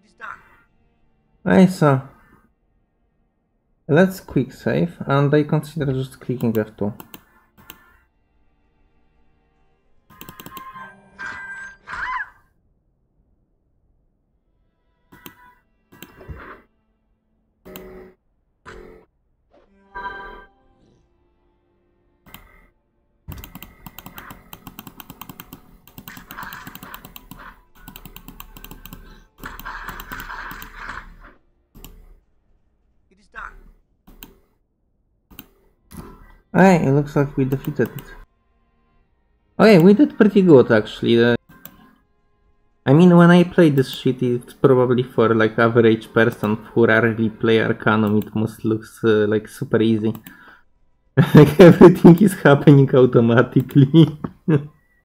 Okay, so let's quick save, and I consider just clicking F2. Okay, it looks like we defeated it. Okay, we did pretty good actually. I mean, when I play this shit, it's probably for like average person who rarely play Arcanum, it must looks like super easy. Like everything is happening automatically.